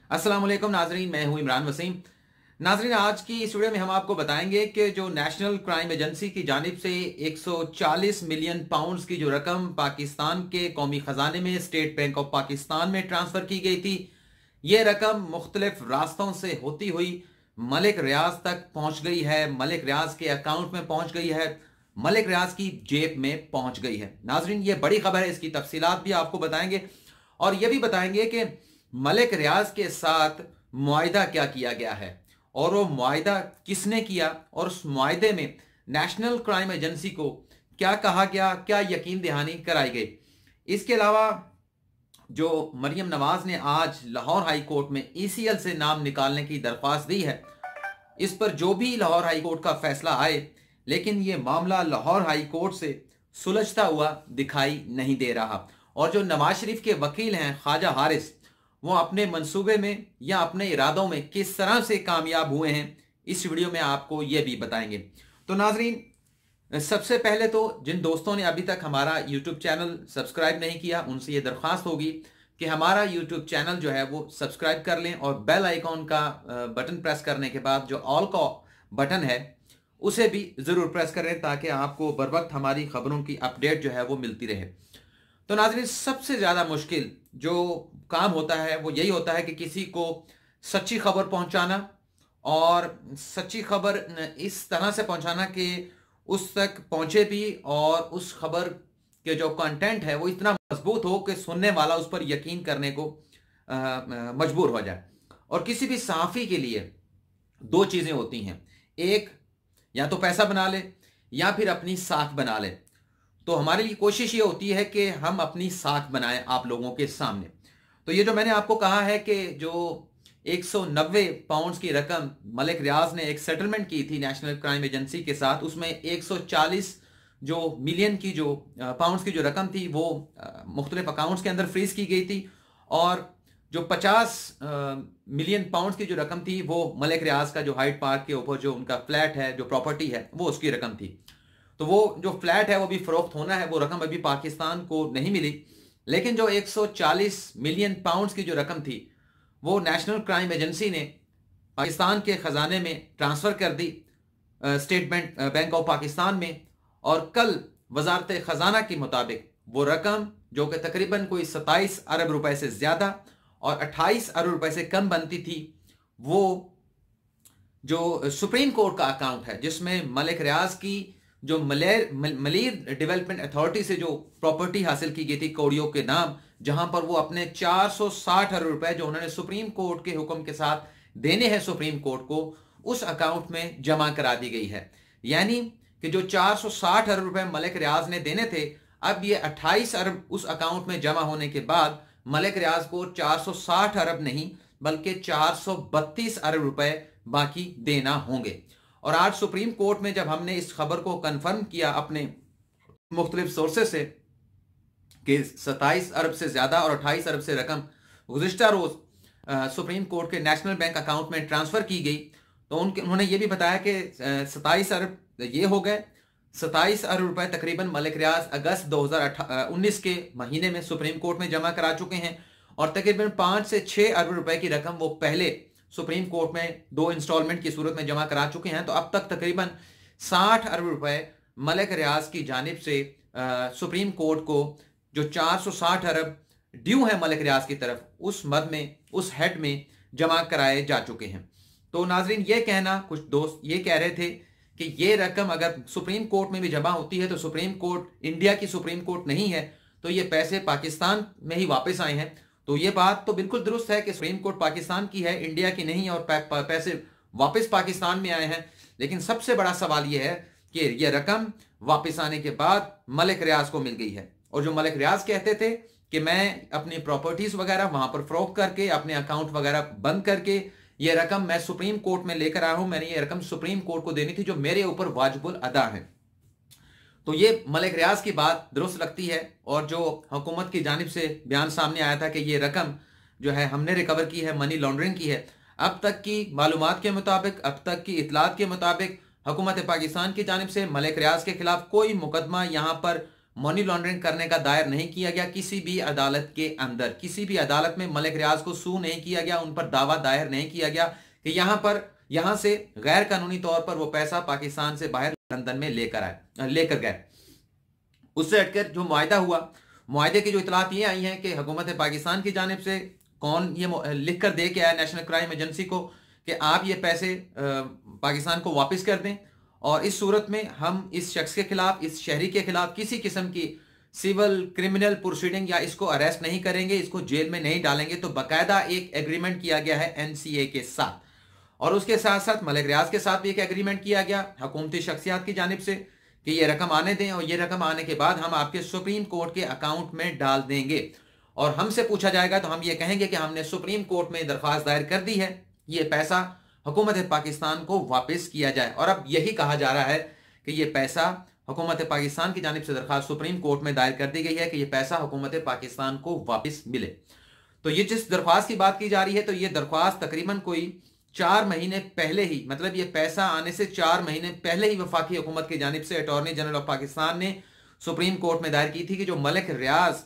अस्सलाम वालेकुम नाजरीन, मैं हूं इमरान वसीम। नाजरीन, आज की इस वीडियो में हम आपको बताएंगे कि जो नेशनल क्राइम एजेंसी की जानिब से 140 मिलियन पाउंड्स की जो रकम पाकिस्तान के कौमी खजाने में स्टेट बैंक ऑफ पाकिस्तान में ट्रांसफर की गई थी, ये रकम मुख्तलिफ रास्तों से होती हुई मलिक रियाज तक पहुंच गई है, मलिक रियाज के अकाउंट में पहुंच गई है, मलिक रियाज की जेब में पहुंच गई है। नाजरीन, ये बड़ी खबर है, इसकी तफसीलात भी आपको बताएंगे और ये भी बताएंगे कि मलिक रियाज के साथ मुआहिदा क्या किया गया है और वो मुआहिदा किसने किया और उस मुआहिदे में नेशनल क्राइम एजेंसी को क्या कहा गया, क्या यकीन दहानी कराई गई। इसके अलावा जो मरियम नवाज ने आज लाहौर हाई कोर्ट में ECL से नाम निकालने की दरख्वास्त दी है, इस पर जो भी लाहौर हाई कोर्ट का फैसला आए, लेकिन ये मामला लाहौर हाई कोर्ट से सुलझता हुआ दिखाई नहीं दे रहा। और जो नवाज शरीफ के वकील हैं ख्वाजा हारिस, वो अपने मंसूबे में या अपने इरादों में किस तरह से कामयाब हुए हैं, इस वीडियो में आपको ये भी बताएंगे। तो नाजरीन, सबसे पहले तो जिन दोस्तों ने अभी तक हमारा YouTube चैनल सब्सक्राइब नहीं किया, उनसे ये दरख्वास्त होगी कि हमारा YouTube चैनल जो है वो सब्सक्राइब कर लें और बेल आइकॉन का बटन प्रेस करने के बाद जो ऑल का बटन है उसे भी ज़रूर प्रेस करें ताकि आपको बर वक्त हमारी खबरों की अपडेट जो है वो मिलती रहे। तो नाज़रीन, सबसे ज़्यादा मुश्किल जो काम होता है वो यही होता है कि किसी को सच्ची खबर पहुंचाना और सच्ची खबर इस तरह से पहुंचाना कि उस तक पहुंचे भी और उस खबर के जो कंटेंट है वो इतना मजबूत हो कि सुनने वाला उस पर यकीन करने को मजबूर हो जाए। और किसी भी सहाफ़ी के लिए दो चीज़ें होती हैं, एक या तो पैसा बना ले या फिर अपनी साख बना ले। तो हमारे लिए कोशिश ये होती है कि हम अपनी साख बनाएं आप लोगों के सामने। तो ये जो मैंने आपको कहा है कि जो 190 पाउंड्स की रकम मलिक रियाज ने एक सेटलमेंट की थी नेशनल क्राइम एजेंसी के साथ, उसमें 140 जो मिलियन की जो पाउंड्स की जो रकम थी वो मुख्तलिफ अकाउंट्स के अंदर फ्रीज की गई थी और जो 50 मिलियन पाउंड्स की जो रकम थी वो मलिक रियाज का जो हाइड पार्क के ऊपर जो उनका फ्लैट है, जो प्रॉपर्टी है, वो उसकी रकम थी। तो वो जो फ्लैट है वो भी फरोख्त होना है, वो रकम अभी पाकिस्तान को नहीं मिली, लेकिन जो 140 मिलियन पाउंड्स की जो रकम थी वो नेशनल क्राइम एजेंसी ने पाकिस्तान के खजाने में ट्रांसफ़र कर दी स्टेट बैंक ऑफ पाकिस्तान में। और कल वजारत ख़जाना के मुताबिक वो रकम जो कि तकरीबन कोई 27 अरब रुपए से ज़्यादा और 28 अरब रुपए से कम बनती थी, वो जो सुप्रीम कोर्ट का अकाउंट है जिसमें मलिक रियाज की जो मलीर डेवलपमेंट अथॉरिटी से जो प्रॉपर्टी हासिल की गई थी कौड़ियों के नाम, जहां पर वो अपने 460 अरब रुपए जो उन्होंने सुप्रीम कोर्ट के हुक्म के साथ देने हैं सुप्रीम कोर्ट को, उस अकाउंट में जमा करा दी गई है। यानी कि जो 460 अरब रुपए मलिक रियाज ने देने थे, अब ये 28 अरब उस अकाउंट में जमा होने के बाद मलिक रियाज को 460 अरब नहीं बल्कि 432 अरब रुपए बाकी देना होंगे। और आज सुप्रीम कोर्ट में जब हमने इस खबर को कंफर्म किया अपने मुख्तलिफ सोर्सेस से कि 27 अरब से ज़्यादा और 28 अरब से रकम गुज़िश्ता रोज़ सुप्रीम कोर्ट के नेशनल बैंक अकाउंट में ट्रांसफ़र की गई, तो उन्होंने ये भी बताया कि 27 अरब ये हो गए। 27 अरब रुपए तकरीबन मलिक रियाज अगस्त 2019 के महीने में सुप्रीम कोर्ट में जमा करा चुके हैं और तकरीबन 5 से 6 अरब रुपए की रकम वो पहले सुप्रीम कोर्ट में 2 इंस्टॉलमेंट की सूरत में जमा करा चुके हैं। तो अब तक तकरीबन 60 अरब रुपए मलिक रियाज की जानिब से सुप्रीम कोर्ट को जो 460 अरब ड्यू है मलिक रियाज की तरफ, उस मद में, उस हेड में जमा कराए जा चुके हैं। तो नाजरीन, ये कहना, कुछ दोस्त ये कह रहे थे कि ये रकम अगर सुप्रीम कोर्ट में भी जमा होती है तो सुप्रीम कोर्ट इंडिया की सुप्रीम कोर्ट नहीं है, तो ये पैसे पाकिस्तान में ही वापस आए हैं। तो ये बात तो बिल्कुल दुरुस्त है कि सुप्रीम कोर्ट पाकिस्तान की है, इंडिया की नहीं, और पैसे वापस पाकिस्तान में आए हैं। लेकिन सबसे बड़ा सवाल ये है कि ये रकम वापस आने के बाद मलिक रियाज को मिल गई है। और जो मलिक रियाज कहते थे कि मैं अपनी प्रॉपर्टीज वगैरह वहां पर फरोख्त करके अपने अकाउंट वगैरह बंद करके ये रकम मैं सुप्रीम कोर्ट में लेकर आया हूं, मैंने ये रकम सुप्रीम कोर्ट को देनी थी जो मेरे ऊपर वाजिबुल अदा है। तो ये मलिक रियाज की बात दुरुस्त लगती है। और जो हुकूमत की जानिब से बयान सामने आया था कि ये रकम जो है हमने रिकवर की है, मनी लॉन्ड्रिंग की है, अब तक की मालूमात के मुताबिक, अब तक की इतलात के मुताबिक हुकूमत पाकिस्तान की जानिब से मलिक रियाज के खिलाफ कोई मुकदमा यहाँ पर मनी लॉन्ड्रिंग करने का दायर नहीं किया गया किसी भी अदालत के अंदर। किसी भी अदालत में मलिक रियाज को सू नहीं किया गया, उन पर दावा दायर नहीं किया गया कि यहां से गैर कानूनी तौर पर वो पैसा पाकिस्तान से बाहर लंदन में लेकर गए। उससे हटकर जो मुआहदा हुआ, मुआहदे की जो इतलात ये आई हैं कि हुकूमत पाकिस्तान की जानिब से कौन ये लिख कर दे के आया नेशनल क्राइम एजेंसी को कि आप ये पैसे पाकिस्तान को वापस कर दें, और इस सूरत में हम इस शख्स के खिलाफ, इस शहरी के खिलाफ किसी किस्म की सिविल क्रिमिनल प्रोसीडिंग या इसको अरेस्ट नहीं करेंगे, इसको जेल में नहीं डालेंगे। तो बाकायदा एक एग्रीमेंट किया गया है एनसीए के साथ, और उसके साथ साथ मलिक रियाज के साथ भी एक एग्रीमेंट किया गया हुकूमती शख्सियात की जानिब से कि ये रकम आने दें, और ये रकम आने के बाद हम आपके सुप्रीम कोर्ट के अकाउंट में डाल देंगे, और हमसे पूछा जाएगा तो हम ये कहेंगे कि हमने सुप्रीम कोर्ट में दरख्वास्त दायर कर दी है, ये पैसा हुकूमत पाकिस्तान को वापस किया जाए। और अब यही कहा जा रहा है कि ये पैसा हुकूमत पाकिस्तान की जानिब से दरख्वास्त सुप्रीम कोर्ट में दायर कर दी गई है कि ये पैसा हुकूमत पाकिस्तान को वापस मिले। तो ये जिस दरख्वास्त की बात की जा रही है, तो ये दरख्वास्त तकरीबन कोई 4 महीने पहले ही, मतलब ये पैसा आने से 4 महीने पहले ही वफाकी हुकूमत की जानिब से अटॉर्नी जनरल ऑफ पाकिस्तान ने सुप्रीम कोर्ट में दायर की थी कि जो मलिक रियाज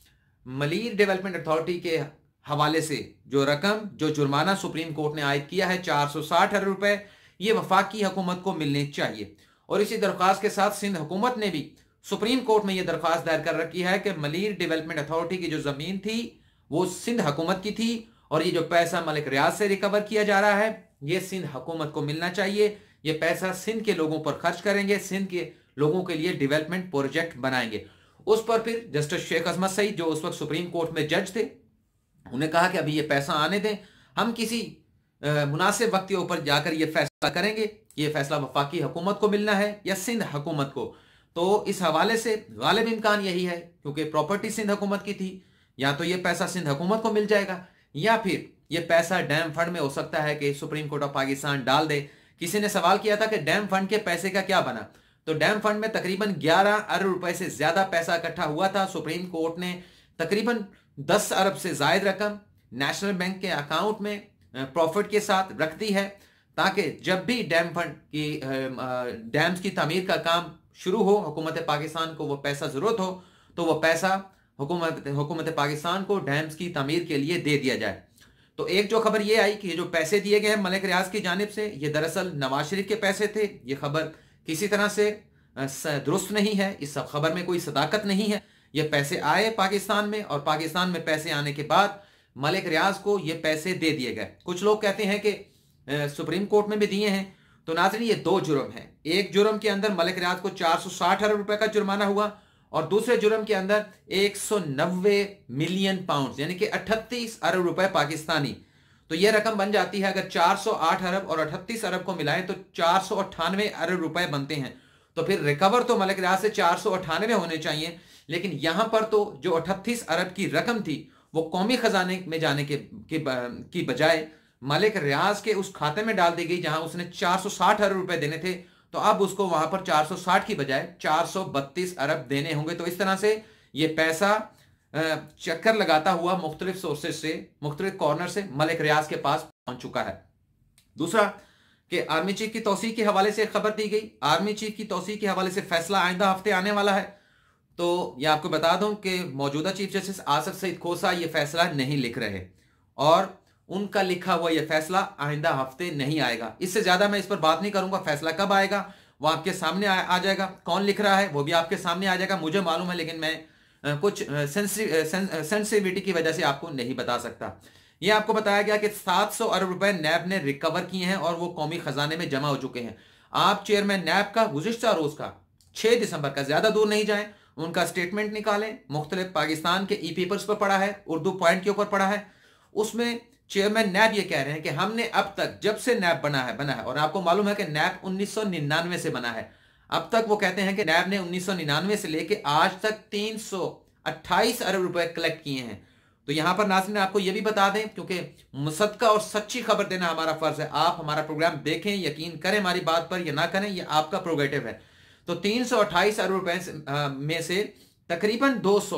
मलीर डेवलपमेंट अथॉरिटी के हवाले से जो रकम, जो जुर्माना सुप्रीम कोर्ट ने आयद किया है 460 अरब रुपए, ये वफाकी हुकूमत को मिलने चाहिए। और इसी दरख्वास्त के साथ सिंध हुकूमत ने भी सुप्रीम कोर्ट में यह दरख्वास्त दायर कर रखी है कि मलीर डेवलपमेंट अथॉरिटी की जो जमीन थी वो सिंध हुकूमत की थी, और ये जो पैसा मलिक रियाज से रिकवर किया जा रहा है ये सिंध हुकूमत को मिलना चाहिए। ये पैसा सिंध के लोगों पर खर्च करेंगे, सिंध के लोगों के लिए डेवलपमेंट प्रोजेक्ट बनाएंगे। उस पर फिर जस्टिस शेख अजमत सईद, जो उस वक्त सुप्रीम कोर्ट में जज थे, उन्हें कहा कि अभी ये पैसा आने दें, हम किसी मुनासिब वक्त के ऊपर जाकर ये फैसला करेंगे, ये फैसला वफाकी हुकूमत को मिलना है या सिंध हुकूमत को। तो इस हवाले से गालिब इम्कान यही है, क्योंकि प्रॉपर्टी सिंध हुकूमत की थी, या तो ये पैसा सिंध हुकूमत को मिल जाएगा, या फिर ये पैसा डैम फंड में हो सकता है कि सुप्रीम कोर्ट ऑफ पाकिस्तान डाल दे। किसी ने सवाल किया था कि डैम फंड के पैसे का क्या बना, तो डैम फंड में तकरीबन 11 अरब रुपए से ज्यादा पैसा इकट्ठा हुआ था। सुप्रीम कोर्ट ने तकरीबन 10 अरब से जायद रकम नेशनल बैंक के अकाउंट में प्रॉफिट के साथ रख दी है, ताकि जब भी डैम फंड की डैम्स की तामीर का काम शुरू हो, हुकूमत पाकिस्तान को वो पैसा जरूरत हो, तो वो पैसा हुकूमत पाकिस्तान को डैम्स की तामीर के लिए दे दिया जाए। तो एक जो खबर ये आई कि ये जो पैसे दिए गए हैं मलिक रियाज की जानिब से, ये दरअसल नवाज शरीफ के पैसे थे। ये खबर किसी तरह से दुरुस्त नहीं है, इस खबर में कोई सदाकत नहीं है। ये पैसे आए पाकिस्तान में, और पाकिस्तान में पैसे आने के बाद मलिक रियाज को ये पैसे दे दिए गए। कुछ लोग कहते हैं कि सुप्रीम कोर्ट में भी दिए हैं। तो नाज़रीन, ये दो जुर्म हैं। एक जुर्म के अंदर मलिक रियाज को 460 अरब रुपए का जुर्माना हुआ, और दूसरे जुर्म के अंदर 190 मिलियन पाउंड यानी कि 38 अरब रुपए पाकिस्तानी। तो यह रकम बन जाती है, अगर 408 अरब और 38 अरब को मिलाएं तो 498 अरब रुपए बनते हैं। तो फिर रिकवर तो मलिक रियाज से 498 होने चाहिए, लेकिन यहां पर तो जो 38 अरब की रकम थी वो कौमी खजाने में जाने की बजाय मलिक रियाज के उस खाते में डाल दी गई जहां उसने 460 अरब रुपए देने थे। तो अब उसको वहां पर 460 की बजाय 432 अरब देने होंगे। तो इस तरह से ये पैसा चक्कर लगाता हुआ मुख्तलिफ सोर्सेज से, मुख्तलिफ कॉर्नर से मलिक रियाज के पास पहुंच चुका है। दूसरा कि आर्मी चीफ की तौसीह के हवाले से खबर दी गई। आर्मी चीफ की तौसीह के हवाले से फैसला आइंदा हफ्ते आने वाला है। तो यह आपको बता दूं कि मौजूदा चीफ जस्टिस आसिफ सईद खोसा ये फैसला नहीं लिख रहे, और उनका लिखा हुआ यह फैसला आइंदा हफ्ते नहीं आएगा। इससे ज्यादा मैं इस पर बात नहीं करूंगा। फैसला कब आएगा वो आपके सामने आ जाएगा, कौन लिख रहा है वो भी आपके सामने आ जाएगा, मुझे मालूम है, लेकिन मैं कुछ सेंसिटिविटी की वजह से आपको नहीं बता सकता। यह आपको बताया गया कि 700 अरब रुपए नैब ने रिकवर किए हैं और वो कौमी खजाने में जमा हो चुके हैं। आप चेयरमैन नैब का गुज़िश्ता रोज का 6 दिसंबर का, ज्यादा दूर नहीं जाएं, उनका स्टेटमेंट निकालें। मुख्तलिफ पाकिस्तान के ई पेपर्स पर पढ़ा है, उर्दू पॉइंट के ऊपर पढ़ा है। उसमें चेयरमैन नैब ये कह रहे हैं कि हमने अब तक, जब से नैब बना है, और आपको मालूम है कि नैब 1999 से बना है। अब तक वो कहते हैं कि नैब ने 1999 से लेके आज तक 328 अरब रुपए कलेक्ट किए हैं। तो यहां पर नाज़रीन आपको यह भी बता दें, क्योंकि मुसद्दका और सच्ची खबर देना हमारा फर्ज है। आप हमारा प्रोग्राम देखें, यकीन करें हमारी बात पर या ना करें, यह आपका प्रोगेटिव है। तो 328 अरब रुपए में से तकरीबन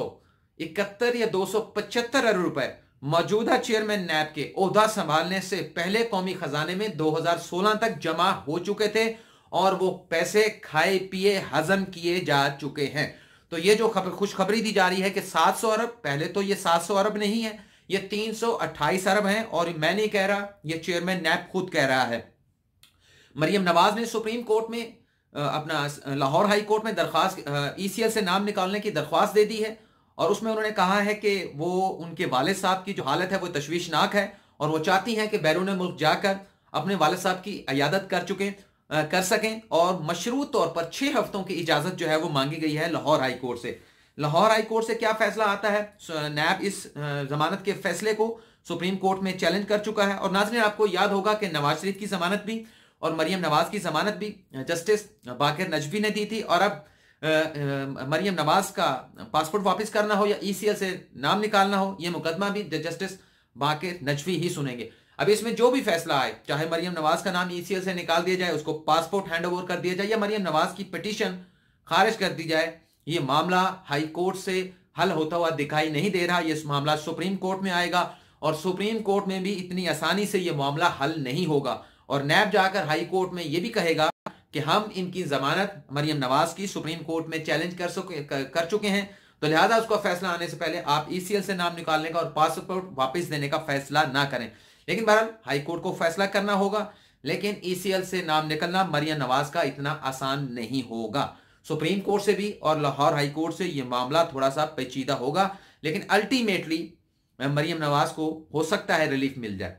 271 या 275 अरब रुपए मौजूदा चेयरमैन नैब के ओहदा संभालने से पहले कौमी खजाने में 2016 तक जमा हो चुके थे, और वो पैसे खाए पिए हजम किए जा चुके हैं। तो तो ये जो खुशखबरी दी जा रही है कि 700 अरब, पहले तो ये 700 अरब नहीं है, ये 328 अरब है, और मैं नहीं कह रहा, ये चेयरमैन नैब खुद कह रहा है। मरियम नवाज ने सुप्रीम कोर्ट में अपना लाहौर हाई कोर्ट में दरख्वास्त ECL से नाम निकालने की दरख्वास्त दे दी है, और उसमें उन्होंने कहा है कि वो उनके वालिद साहब की जो हालत है वो तशवीशनाक है, और वो चाहती हैं कि बैरून मुल्क जाकर अपने वालिद साहब की इयादत कर सकें, और मशरूत तौर पर 6 हफ्तों की इजाजत जो है वो मांगी गई है लाहौर हाई कोर्ट से। लाहौर हाई कोर्ट से क्या फैसला आता है? नैब इस जमानत के फैसले को सुप्रीम कोर्ट में चैलेंज कर चुका है। और नाज़रीन, आपको याद होगा कि नवाज शरीफ की जमानत भी और मरियम नवाज की जमानत भी जस्टिस बाकर नजवी ने दी थी, और अब मरियम नवाज का पासपोर्ट वापस करना हो या ECL से नाम निकालना हो, यह मुकदमा भी जस्टिस बाकर नजवी ही सुनेंगे। अब इसमें जो भी फैसला आए, चाहे मरियम नवाज का नाम ECL से निकाल दिया जाए, उसको पासपोर्ट हैंड ओवर कर दिया जाए, या मरियम नवाज की पिटीशन खारिज कर दी जाए, ये मामला हाई कोर्ट से हल होता हुआ दिखाई नहीं दे रहा। ये मामला सुप्रीम कोर्ट में आएगा, और सुप्रीम कोर्ट में भी इतनी आसानी से ये मामला हल नहीं होगा, और नैब जाकर हाई कोर्ट में ये भी कहेगा कि हम इनकी जमानत मरियम नवाज की सुप्रीम कोर्ट में चैलेंज कर चुके हैं, तो लिहाजा उसका फैसला आने से पहले आप ECL से नाम निकालने का और पासपोर्ट वापस देने का फैसला ना करें। लेकिन बहरहाल हाई कोर्ट को फैसला करना होगा, लेकिन ECL से नाम निकलना मरियम नवाज का इतना आसान नहीं होगा। सुप्रीम कोर्ट से भी और लाहौर हाई कोर्ट से यह मामला थोड़ा सा पेचीदा होगा, लेकिन अल्टीमेटली मरियम नवाज को हो सकता है रिलीफ मिल जाए।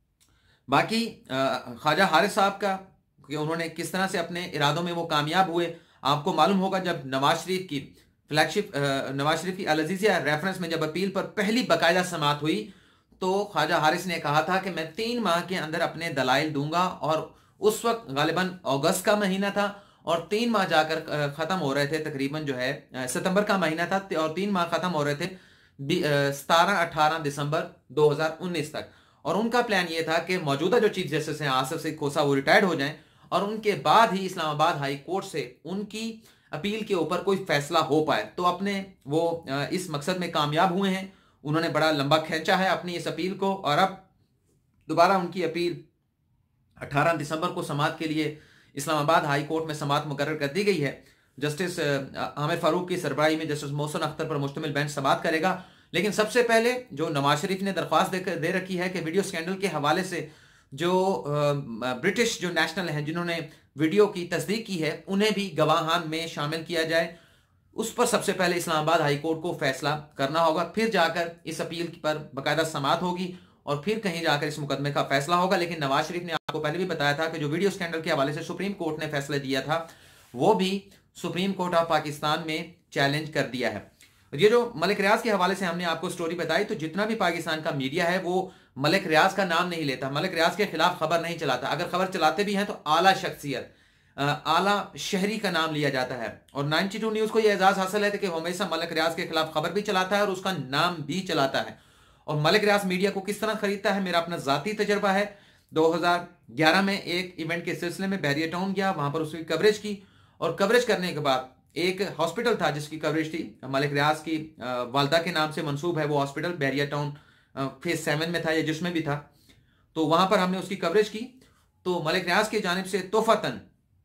बाकी ख्वाजा हारिस साहब का कि उन्होंने किस तरह से अपने इरादों में वो कामयाब हुए, आपको मालूम होगा जब नवाज शरीफ की फ्लैगशिप नवाज शरीफ की अल-अज़ीज़िया रेफरेंस में जब अपील पर पहली बाकायदा समाअत हुई, तो ख्वाजा हारिस ने कहा था कि मैं 3 माह के अंदर अपने दलाइल दूंगा, और उस वक्त गालिबन अगस्त का महीना था, और 3 माह जाकर खत्म हो रहे थे, तकरीबन जो है सितंबर का महीना था, और 3 माह खत्म हो रहे थे 17-18 दिसंबर 2019 तक। और उनका प्लान ये था कि मौजूदा जो चीफ जस्टिस हैं आसिफ से खोसा वो रिटायर्ड हो जाएं, और उनके बाद ही इस्लामाबाद हाई कोर्ट से उनकी अपील के ऊपर कोई फैसला हो पाए। तो अपने वो इस मकसद में कामयाब हुए हैं, उन्होंने बड़ा लंबा खींचा है अपनी इस अपील को, और अब दोबारा उनकी अपील 18 दिसंबर को समाअत के लिए इस्लामाबाद हाई कोर्ट में समाअत मुकर्रर कर दी गई है। जस्टिस आमिर फारूक की सरबराही में जस्टिस मोहसिन अख्तर पर मुश्तमिल बेंच समाअत करेगा। लेकिन सबसे पहले जो नवाज शरीफ ने दरख्वास्त दे रखी है कि वीडियो स्कैंडल के हवाले से जो ब्रिटिश जो नेशनल हैं जिन्होंने वीडियो की तस्दीक की है, उन्हें भी गवाहान में शामिल किया जाए, उस पर सबसे पहले इस्लामाबाद हाई कोर्ट को फैसला करना होगा, फिर जाकर इस अपील पर बाकायदा समाअत होगी, और फिर कहीं जाकर इस मुकदमे का फैसला होगा। लेकिन नवाज शरीफ ने आपको पहले भी बताया था कि जो वीडियो स्कैंडल के हवाले से सुप्रीम कोर्ट ने फैसला दिया था, वो भी सुप्रीम कोर्ट ऑफ पाकिस्तान में चैलेंज कर दिया है। ये जो मलिक रियाज के हवाले से हमने आपको स्टोरी बताई, तो जितना भी पाकिस्तान का मीडिया है वो मलिक रियाज का नाम नहीं लेता, मलिक रियाज के खिलाफ खबर नहीं चलाता। अगर खबर चलाते भी हैं तो आला शख्सियत, आला शहरी का नाम लिया जाता है। और 92 न्यूज को यह एजाज हासिल है कि वो हमेशा मलिक रियाज के खिलाफ खबर भी चलाता है और उसका नाम भी चलाता है। और मलिक रियाज मीडिया को किस तरह खरीदता है, मेरा अपना जाती तजर्बा है। 2011 में एक इवेंट के सिलसिले में बहरिया टाउन गया, वहां पर उसकी कवरेज की, और कवरेज करने के बाद एक हॉस्पिटल था जिसकी कवरेज थी, मलिक रियाज की वालदा के नाम से मंसूब है वो हॉस्पिटल, बहरिया टाउन फेज 7 में था या जिसमें भी था। तो वहां पर हमने उसकी कवरेज की, तो मलिक रियाज की जानिब से तोहफतन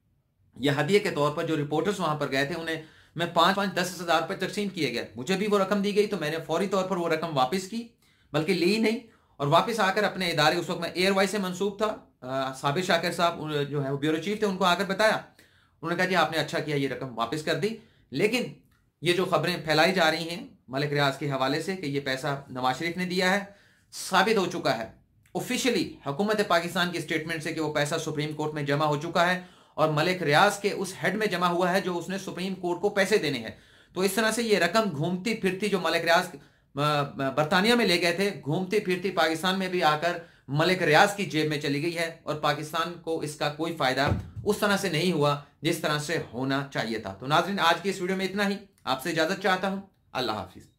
या हदिये के तौर पर जो रिपोर्टर्स वहां पर गए थे उन्हें मैं 5-10 हज़ार रुपये तकसीम किए गए। मुझे भी वो रकम दी गई, तो मैंने फौरी तौर पर वो रकम वापस की, बल्कि ली ही नहीं, और वापस आकर अपने इदारे, उस वक्त मैं एयरवाई से मंसूब था, साबिर शाकिर साहब जो है ब्यूरो चीफ थे, उनको आकर बताया। उन्होंने कहा जी आपने अच्छा किया, ये रकम वापस कर दी। लेकिन ये जो खबरें फैलाई जा रही हैं मलिक रियाज के हवाले से कि ये पैसा नवाज शरीफ ने दिया है, साबित हो चुका है ऑफिशियली हुकूमत पाकिस्तान की स्टेटमेंट से कि वो पैसा सुप्रीम कोर्ट में जमा हो चुका है, और मलिक रियाज के उस हेड में जमा हुआ है जो उसने सुप्रीम कोर्ट को पैसे देने हैं। तो इस तरह से ये रकम घूमती फिरती, जो मलिक रियाज बरतानिया में ले गए थे, घूमती फिरती पाकिस्तान में भी आकर मलिक रियाज की जेब में चली गई है, और पाकिस्तान को इसका कोई फायदा उस तरह से नहीं हुआ जिस तरह से होना चाहिए था। तो नाज़रीन, आज की इस वीडियो में इतना ही, आपसे इजाजत चाहता हूं। अल्लाह हाफिज।